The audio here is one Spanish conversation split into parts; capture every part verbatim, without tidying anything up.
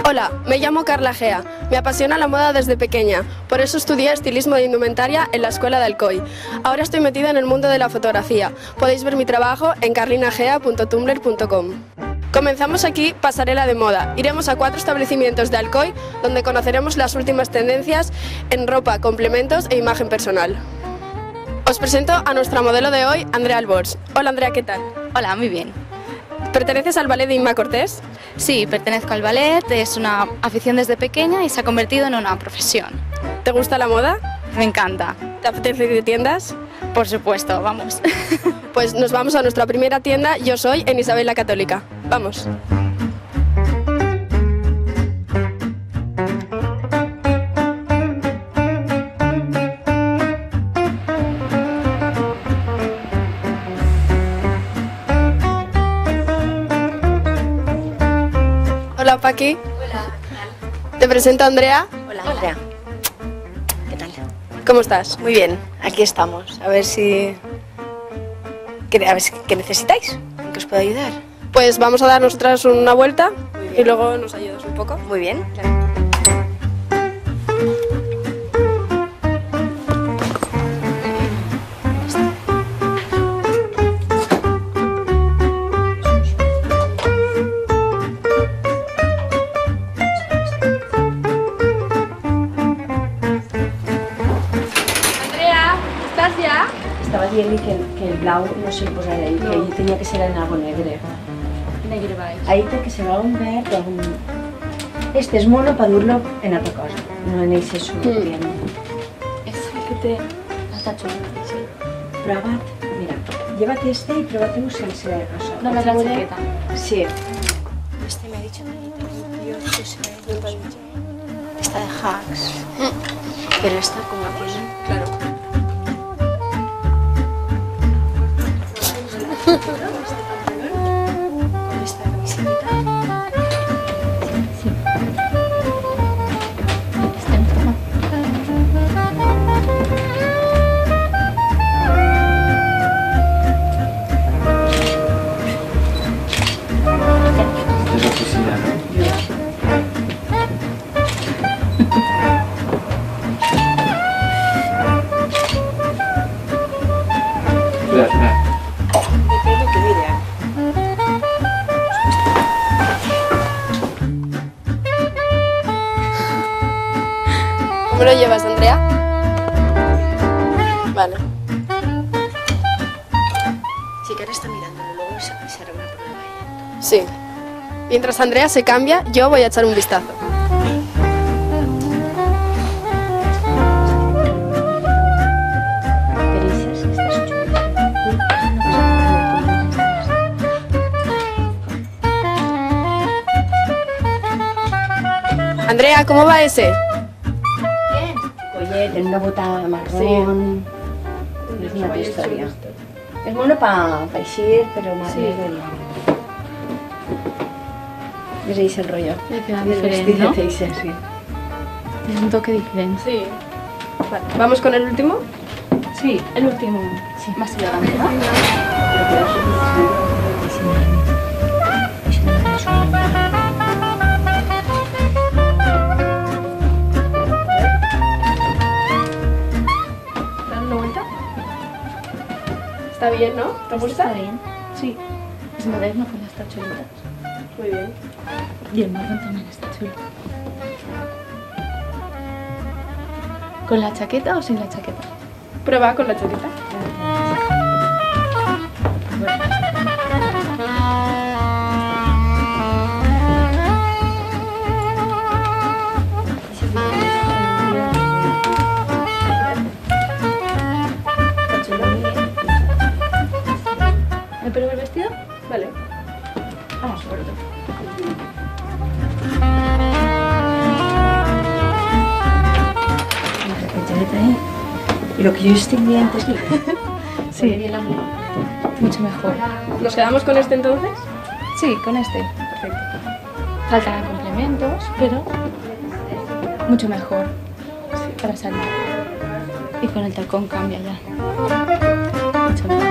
Hola, me llamo Carla Gea. Me apasiona la moda desde pequeña. Por eso estudié estilismo de indumentaria en la escuela de Alcoy. Ahora estoy metida en el mundo de la fotografía. Podéis ver mi trabajo en carlinagea punto tumblr punto com. Comenzamos aquí Pasarela de Moda. Iremos a cuatro establecimientos de Alcoy donde conoceremos las últimas tendencias en ropa, complementos e imagen personal. Os presento a nuestra modelo de hoy, Andrea Albors. Hola Andrea, ¿qué tal? Hola, muy bien. ¿Perteneces al ballet de Inma Cortés? Sí, pertenezco al ballet, es una afición desde pequeña y se ha convertido en una profesión. ¿Te gusta la moda? Me encanta. ¿Te apetece ir de tiendas? Por supuesto, vamos. Pues nos vamos a nuestra primera tienda, Yo Soy, en Isabel la Católica. Vamos. Hola Paqui. Hola, ¿qué tal? Te presento a Andrea. Hola, Andrea. ¿Qué tal? ¿Cómo estás? Muy bien, aquí estamos. A ver si... ¿Qué, a ver si... ¿Qué necesitáis? ¿En qué os puedo ayudar? Pues vamos a dar nosotras una vuelta y luego nos ayudas un poco. Muy bien, claro. Estava dient-li que, que el blau no se'l posarà ell, no. Que ell tenia que ser en algo negre. Negre baix. Ahí té que ser algun verd o algun... Este és mono per dur-lo en altra cosa, no en ese solución. Mm. Es el que té hasta chuleta, sí. Prova't, mira, llévate este y pruébate-ho sense això. No, la chaqueta. Sí. Este me ha dicho yo que se Esta de Hacks. Pero esta como aquí, Claro. con esta camiseta. Sí. Este mismo. Es la oficina, ¿no? Espera, espera. Depende que mire. ¿Cómo lo llevas, Andrea? Vale. Sí, que ahora está mirándolo, luego se, se hará una prueba ella. Sí. Mientras Andrea se cambia, yo voy a echar un vistazo. Però aquestes, aquestes xules. Andrea, ¿cómo va ese? Collet, en una bota marrón... És una altra història. És mono para pa eixir, però más sí. Negre. És ese el rollo. Le queda El diferente, vestit ¿no? de ese, sí. Es un toque diferente. Sí. Vale. ¿Vamos con el último? Sí, el último. Sí, más elegante, ¿no? ¿Dar una vuelta? Está bien, ¿no? ¿Te gusta? Está bien. Sí. Es moderno con las tachuelitas. Muy bien. Y el marrón también está chulo. ¿Con la chaqueta o sin la chaqueta? Prueba con la chaqueta. ¿Me pruebo el vestido? Vale. Vamos por otro. Ahí. Y lo que yo estoy viendo es que... Sí, mucho mejor. ¿Nos quedamos con este entonces? Sí, con este. Perfecto. Faltan complementos, pero mucho mejor para salir. Y con el tacón cambia ya. Mucho mejor.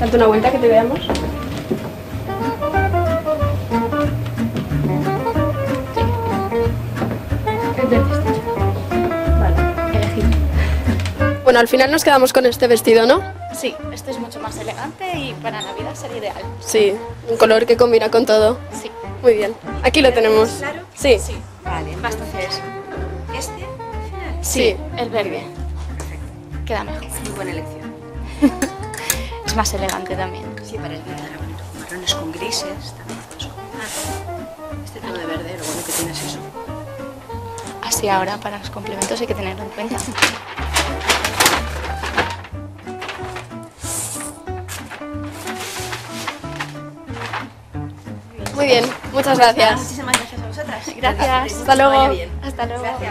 Date una vuelta que te veamos. Bueno, al final nos quedamos con este vestido, ¿no? Sí, este es mucho más elegante y para Navidad sería ideal. Sí, un color que combina con todo. Sí. Muy bien. Aquí lo tenemos. ¿Claro? Sí. Sí. Vale, Basta entonces, hacer eso. ¿este al final? Sí. El verde. Queda mejor. Muy buena elección. Es más elegante también. Sí, para el día era bonito. Marrones con grises, también puedes combinar. Este tono de verde, lo bueno que tienes eso. Así ahora, para los complementos hay que tenerlo en cuenta. Muy bien, muchas gracias. Muchísimas gracias a vosotras. Gracias. Hasta luego. Hasta luego. Gracias.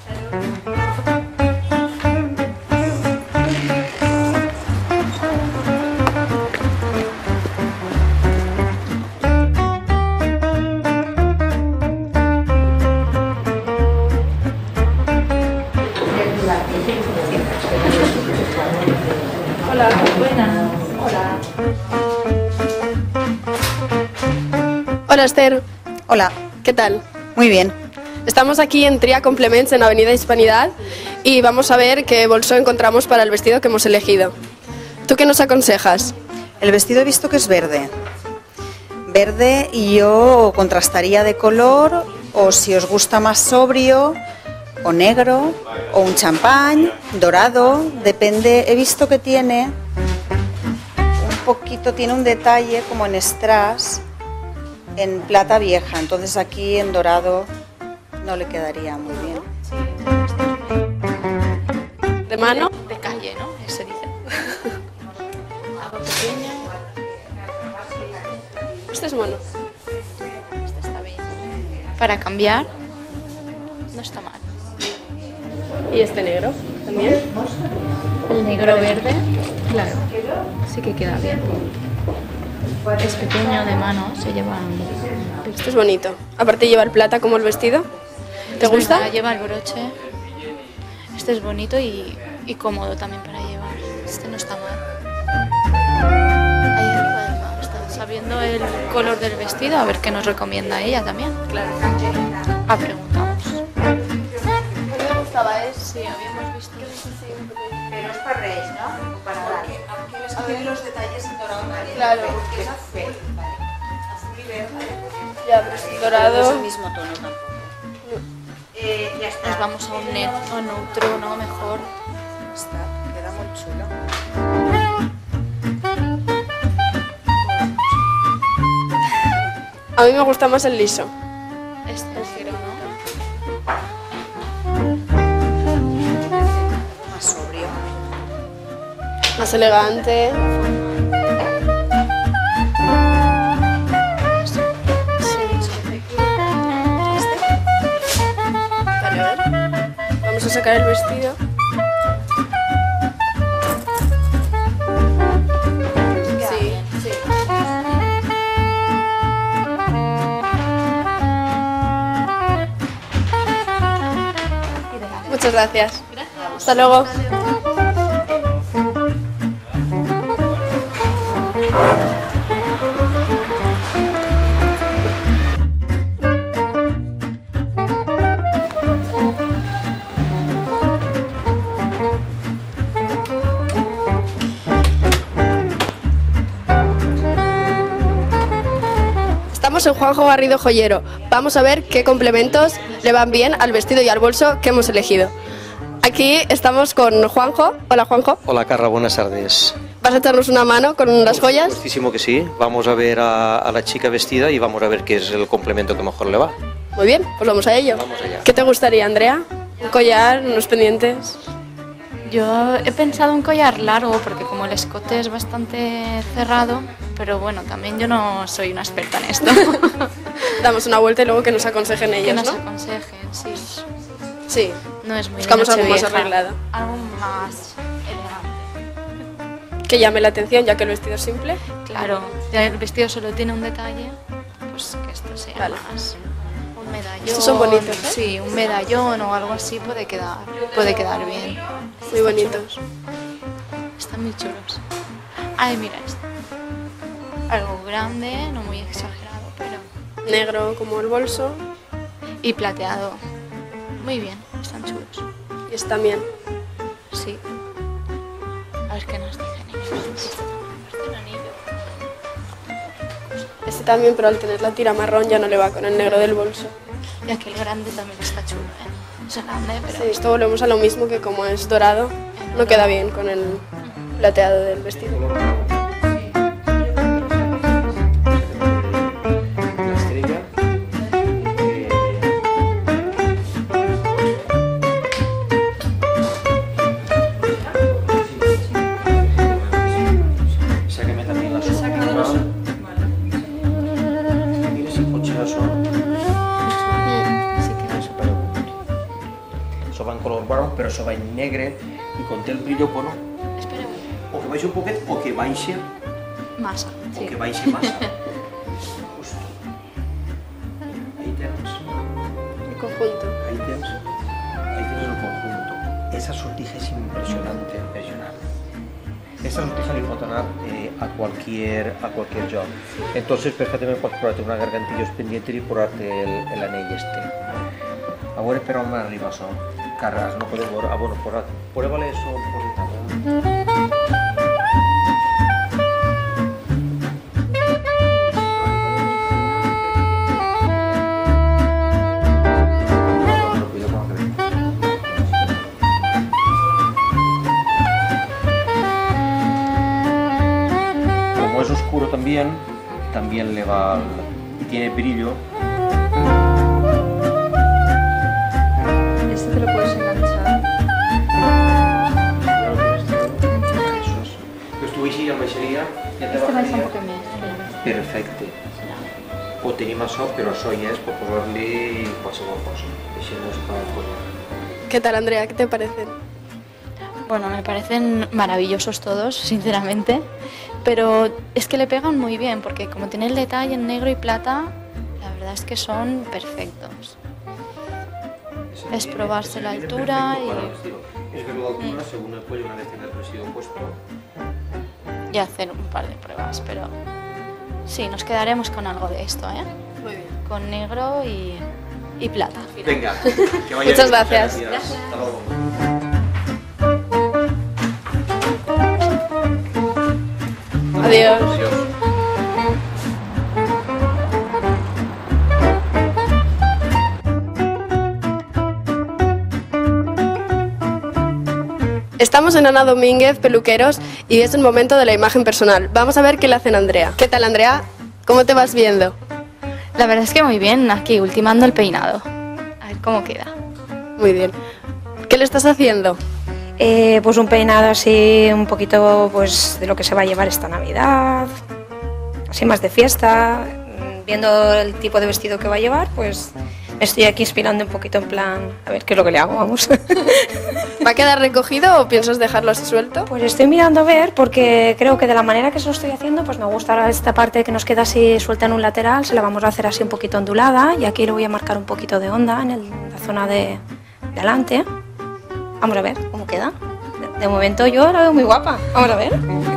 Hola. Hola Esther, Hola, ¿qué tal? muy bien. Estamos aquí en Tria Complements en Avenida Hispanidad y vamos a ver qué bolso encontramos para el vestido que hemos elegido. ¿Tú qué nos aconsejas? El vestido he visto que es verde. Verde y yo contrastaría de color, o si os gusta más sobrio, o negro, o un champán, dorado, depende. He visto que tiene un poquito, tiene un detalle como en strass, en plata vieja, entonces aquí en dorado no le quedaría muy bien. ¿De mano? De calle, ¿no? Eso dice. Algo pequeño. Este es mono. Este está bien. Para cambiar, no está mal. ¿Y este negro también? El negro verde, claro, sí que queda bien. Es pequeño de mano, se lleva... Este es bonito. Aparte lleva el plata como el vestido. ¿Te Es gusta? verdad, lleva el broche. Este es bonito y, y cómodo también para llevar. Este no está mal. Ahí arriba del mapa está sabiendo el color del vestido, a ver qué nos recomienda ella también. Claro. Ah, preguntamos. A mí me gustaba ese. Sí, habíamos visto. Pero es para Reis, ¿no? Para porque aquí les tiene los detalles en dorado caliente. Claro. Porque es azul, vale. Azul y verde. Ya, pero es No es dorado. el mismo tono tampoco. Eh, ya está. Nos vamos a un net o neutro, ¿no? Mejor. Está, queda muy chulo. A mí me gusta más el liso. Este prefiero, ¿no? Más sobrio. Más elegante. Vale, a ver. Vamos a sacar el vestido. Sí, sí. Muchas gracias. Hasta luego. Estamos en Juanjo Garrido Joyero. Vamos a ver qué complementos le van bien al vestido y al bolso que hemos elegido. Aquí estamos con Juanjo. Hola, Juanjo. Hola Carla, buenas tardes. ¿Vas a echarnos una mano con las joyas? Muchísimo que sí. Vamos a ver a, a la chica vestida y vamos a ver qué es el complemento que mejor le va. Muy bien, pues vamos a ello. Vamos allá. ¿Qué te gustaría, Andrea? ¿Un collar, unos pendientes? Yo he pensado un collar largo porque como el escote es bastante cerrado, pero bueno, también yo no soy una experta en esto. Damos una vuelta y luego que nos aconsejen Que ellos, nos ¿no? aconsejen, sí. Sí. No es muy de Buscamos algo más Nochevieja. arreglado. Algo más elegante. Que llame la atención, ya que el vestido es simple. Claro, ya el vestido solo tiene un detalle, pues que esto sea Vale. más un medallón. Estos son bonitos, ¿eh? Sí, un medallón o algo así puede quedar, puede quedar bien. Muy bonitos. Están muy chulos. Ay, mira este. algo grande, no muy exagerado, pero... Negro como el bolso. Y plateado. Muy bien, están chulos. Y este también. Sí. A ver qué nos dicen ellos. Este también me parece un anillo. Este también, pero al tener la tira marrón ya no le va con el negro del bolso. Y aquel grande también está chulo, ¿eh? Es grande, pero... Sí, esto volvemos a lo mismo, que como es dorado, no queda bien con el plateado del vestido. La estrella. Sácame también la sombra. Mira si pot ser això. Sí que no sé. Això va en color marrón, però això va en negre i conté el brillo, bueno, Espera, o que baixi un poquet o que baixi, masa. o Sí. que baixi massa. Justo. Ahí tens, El conjunto. ahí tens, ahí tens el conjunto. Esa sortija es impresionante, impresionante. Esta sortija li pot anar eh, a cualquier a cualquier joc. Entonces perfectament pots posar-te una gargantillos pendiente i posar-te el, el anell este. A veure per on m'arriba això. Carras, no podeu veure. Ah, bueno, posat. Prueba-le això un poquet. Como es oscuro también, también le va y tiene brillo. Este te lo puedes enganchar. Ya lo tienes todo. Eso es. Pues tú així amb baixaria ja te Este va a ser un bajaria. poco més. Perfecte. O tenim això, però això ja és per posar-li qualsevol cosa. Així no es fa conya. ¿Qué tal, Andrea? ¿Qué te parecen? Bueno, me parecen maravillosos todos, sinceramente, pero es que le pegan muy bien, porque como tiene el detalle en negro y plata, la verdad es que son perfectos. Es probarse la altura y... Es ver la altura según el cuello una vez tenga el vestido puesto. y hacer un par de pruebas, pero sí, nos quedaremos con algo de esto, ¿eh? Muy bien. Con negro y, y plata. Venga, que vaya Muchas bien, gracias. Hasta luego. Adiós. Adiós. Estamos en Ana Domínguez, Peluqueros, y es el momento de la imagen personal. Vamos a ver qué le hacen a Andrea. ¿Qué tal, Andrea? ¿Cómo te vas viendo? La verdad es que muy bien, aquí ultimando el peinado. A ver cómo queda. Muy bien. ¿Qué le estás haciendo? Eh, pues un peinado así un poquito pues de lo que se va a llevar esta Navidad, así más de fiesta, viendo el tipo de vestido que va a llevar, pues me estoy aquí inspirando un poquito en plan, a ver qué es lo que le hago, vamos. ¿Va a quedar recogido o piensas dejarlo así suelto? Pues estoy mirando a ver porque creo que de la manera que se lo estoy haciendo, pues me gusta esta parte que nos queda así suelta en un lateral, se la vamos a hacer así un poquito ondulada y aquí le voy a marcar un poquito de onda en, el, en la zona de, de adelante. Vamos a ver cómo queda. De, de momento yo la veo muy guapa. Vamos a ver.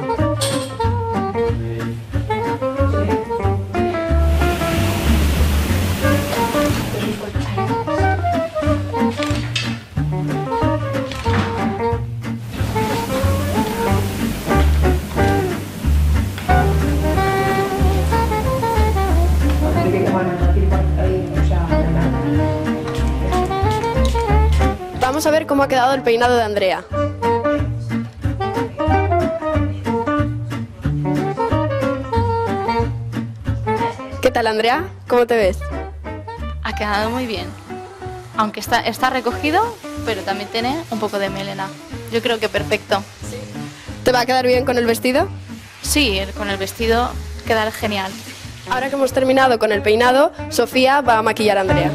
Vamos a ver cómo ha quedado el peinado de Andrea. ¿Qué tal, Andrea? ¿Cómo te ves? Ha quedado muy bien. Aunque está, está recogido, pero también tiene un poco de melena. Yo creo que perfecto. ¿Te va a quedar bien con el vestido? Sí, con el vestido quedará genial. Ahora que hemos terminado con el peinado, Sofía va a maquillar a Andrea.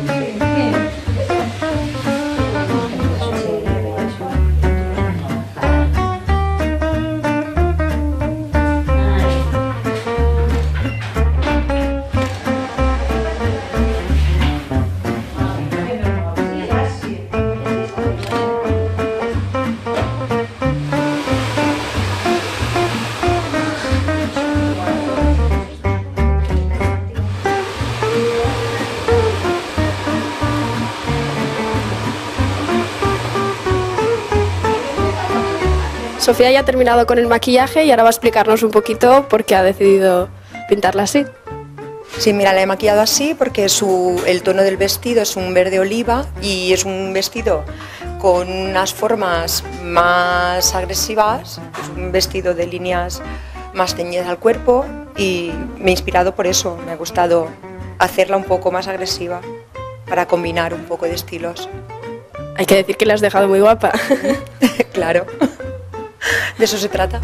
Sofía ya ha terminado con el maquillaje y ahora va a explicarnos un poquito por qué ha decidido pintarla así. Sí, mira, la he maquillado así porque su, el tono del vestido es un verde oliva y es un vestido con unas formas más agresivas, es un vestido de líneas más ceñidas al cuerpo y me he inspirado por eso, me ha gustado hacerla un poco más agresiva para combinar un poco de estilos. Hay que decir que la has dejado muy guapa. Claro, de eso se trata.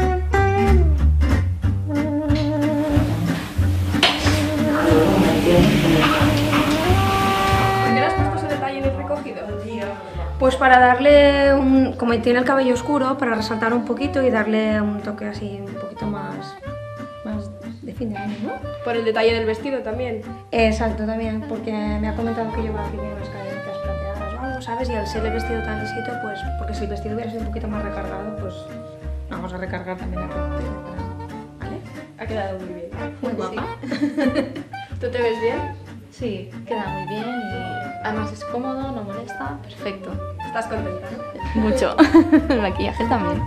Pues para darle un, como tiene el cabello oscuro, para resaltar un poquito y darle un toque así un poquito más, más de fin de año, ¿no? Por el detalle del vestido también. Exacto, también, porque me ha comentado que lleva aquí unas cadenitas plateadas o algo, ¿sabes? Y al ser el vestido tan lisito, pues, porque si el vestido hubiera sido un poquito más recargado, pues vamos a recargar también la ropa, ¿vale? Ha quedado muy bien. Muy guapa. ¿Tú te ves bien? Sí, queda muy bien y además es cómodo, no molesta, perfecto. ¿Estás contenta, no? Mucho. El maquillaje también.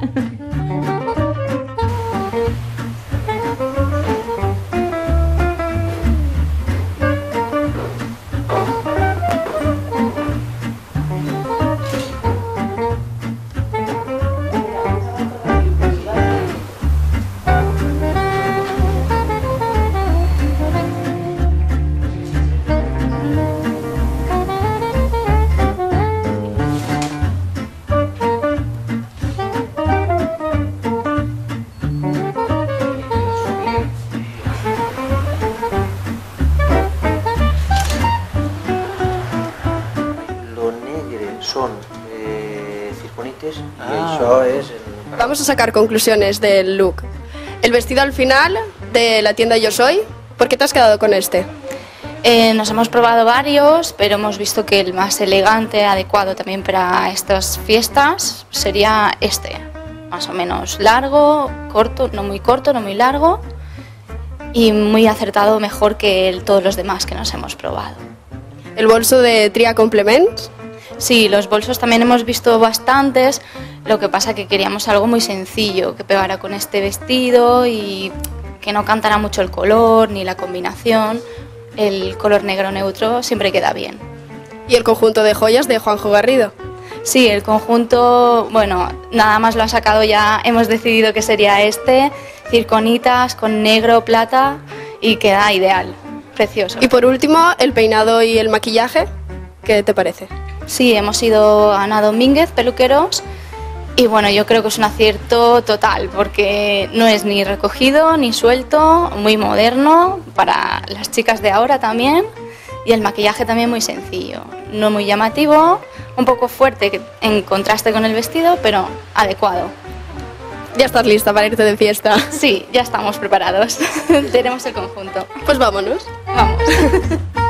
Són eh, circonites Ah. i això és... El... Vamos a sacar conclusiones del look. El vestido al final de la tienda Yo Soy, ¿por qué te has quedado con este? Eh, nos hemos probado varios, pero hemos visto que el más elegante, adecuado también para estas fiestas, sería este. Más o menos largo, corto, no muy corto, no muy largo y muy acertado, mejor que el, todos los demás que nos hemos probado. El bolso de Tria Complements. Sí, los bolsos también hemos visto bastantes, lo que pasa que queríamos algo muy sencillo, que pegara con este vestido y que no cantara mucho el color ni la combinación. El color negro neutro siempre queda bien. Y el conjunto de joyas de Juanjo Garrido. Sí, el conjunto, bueno, nada más lo ha sacado ya, hemos decidido que sería este, circonitas con negro, plata y queda ideal, precioso. Y por último, el peinado y el maquillaje, ¿qué te parece? Sí, hemos ido a Ana Domínguez, peluqueros, y bueno, yo creo que es un acierto total, porque no es ni recogido ni suelto, muy moderno para las chicas de ahora también, y el maquillaje también muy sencillo, no muy llamativo, un poco fuerte en contraste con el vestido, pero adecuado. Ya estás lista para irte de fiesta. Sí, ya estamos preparados, tenemos el conjunto. Pues vámonos. Vamos.